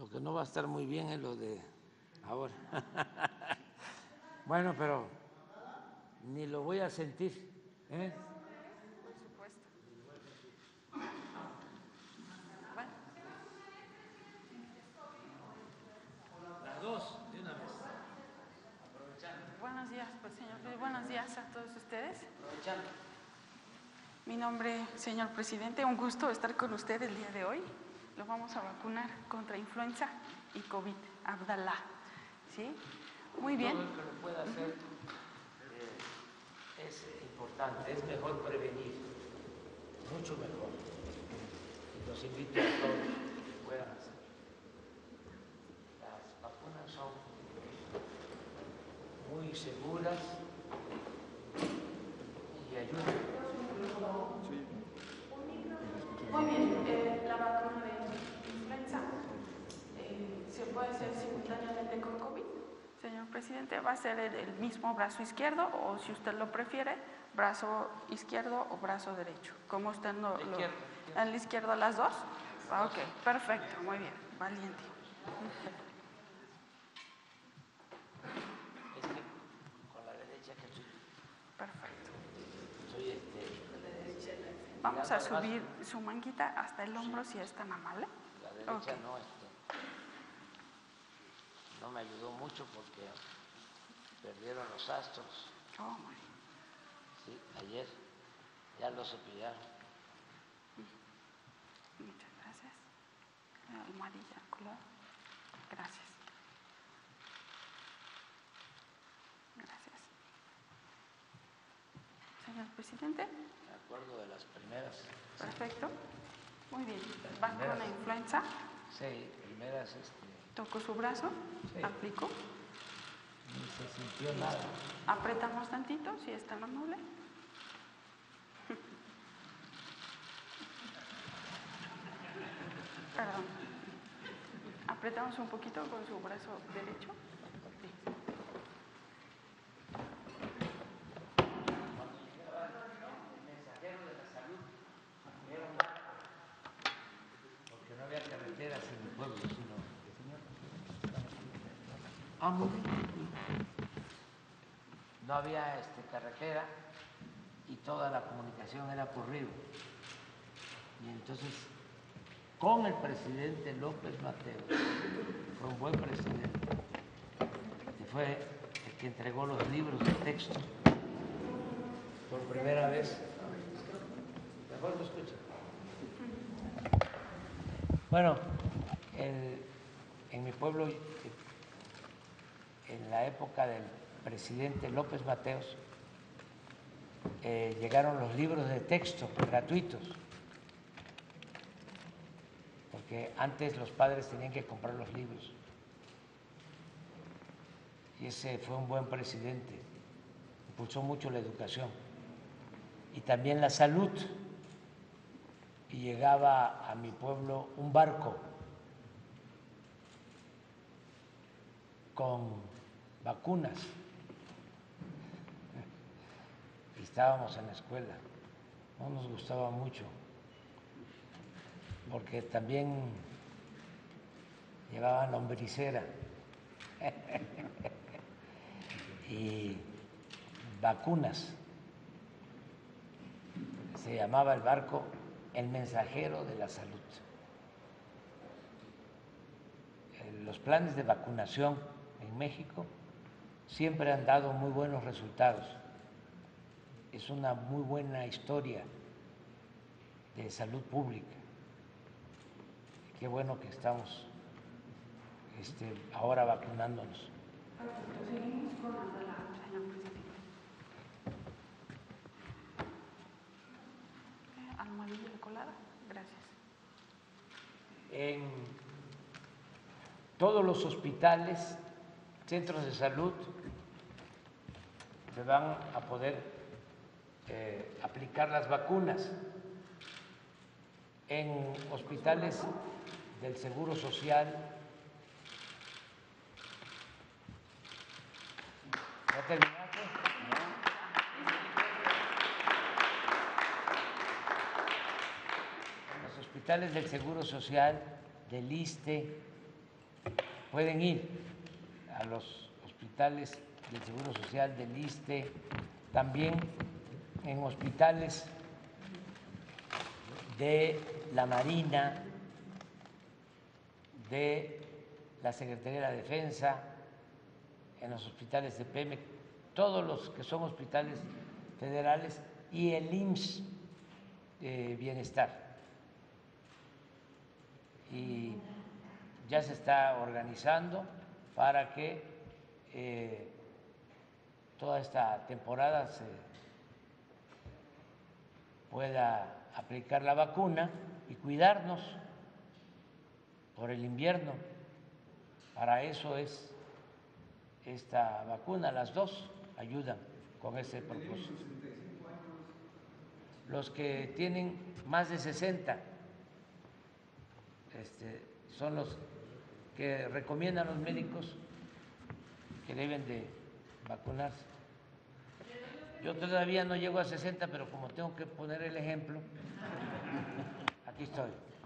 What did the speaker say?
porque no va a estar muy bien en lo de ahora. Bueno, pero ni lo voy a sentir, ¿eh? Por supuesto. Bueno. Las dos, de una vez. Buenos días, pues, señor presidente. Buenos días a todos ustedes. Aprovechando. Mi nombre, señor presidente, un gusto estar con usted el día de hoy. Lo vamos a vacunar contra influenza y COVID, Abdalá. ¿Sí? Muy bien. Todo el que lo pueda hacer es importante, es mejor prevenir, mucho mejor. Y los invito a todos que puedan hacer. Las vacunas son muy seguras y ayudan. Muy bien, la vacuna de influenza se puede hacer simultáneamente con COVID. Señor presidente, va a ser el mismo brazo izquierdo o, si usted lo prefiere, brazo izquierdo o brazo derecho. Como usted no lo... ¿En el izquierdo las dos? Ah, ok, perfecto, muy bien, valiente. Es que con la derecha que Perfecto. soy Vamos a subir su manguita hasta el hombro, si es tan amable. la derecha Okay. no me ayudó mucho porque perdieron los astros. Oh, muy bien. Sí, ayer ya lo cepillaron. Muchas gracias. La almohadilla color. Gracias. Gracias. Señor presidente. Me acuerdo de las primeras. Perfecto. Muy bien. Vacuna influenza. Sí, primeras. Tocó su brazo. Sí. Aplicó. Ni se sintió nada. Apretamos tantito, si es tan amable. Perdón. Apretamos un poquito con su brazo derecho. Sí. Mensajero de la salud, porque no había carreteras en mi pueblo, sino muy bien. No había carretera y toda la comunicación era por río. Y entonces, con el presidente López Mateos, fue un buen presidente, que fue el que entregó los libros de texto por primera vez. Mejor lo escucha. Bueno, en mi pueblo, en la época del presidente López Mateos, llegaron los libros de texto gratuitos, porque antes los padres tenían que comprar los libros. Y ese fue un buen presidente, impulsó mucho la educación y también la salud. Y llegaba a mi pueblo un barco con vacunas. Y estábamos en la escuela, no nos gustaba mucho, porque también llevaban lombricera y vacunas. Se llamaba el barco El Mensajero de la Salud. Los planes de vacunación en México siempre han dado muy buenos resultados. Es una muy buena historia de salud pública. Qué bueno que estamos ahora vacunándonos. Seguimos con Abdalá, señor presidente. Almohadilla colada. Gracias. En todos los hospitales, centros de salud, se van a poder aplicar las vacunas. En hospitales del Seguro Social. ¿Ya terminaste? En los hospitales del Seguro Social, del ISSSTE, pueden ir a los hospitales del Seguro Social, del ISSSTE, también en hospitales de la Marina, de la Secretaría de la Defensa, en los hospitales de Pemex, todos los que son hospitales federales y el IMSS Bienestar. Y ya se está organizando para que toda esta temporada se pueda aplicar la vacuna y cuidarnos por el invierno. Para eso es esta vacuna, las dos ayudan con ese propósito. Los que tienen más de 60 son los que recomiendan los médicos que deben de vacunarse. Yo todavía no llego a 60, pero como tengo que poner el ejemplo, aquí estoy.